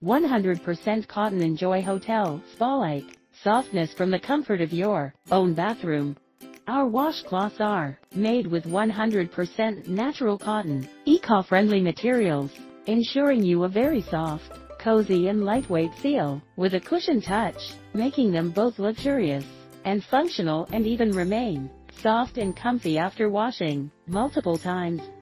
100% cotton. Enjoy hotel, spa-like softness from the comfort of your own bathroom. Our washcloths are made with 100% natural cotton, eco-friendly materials, ensuring you a very soft, cozy and lightweight feel, with a cushioned touch, making them both luxurious and functional, and even remain soft and comfy after washing multiple times.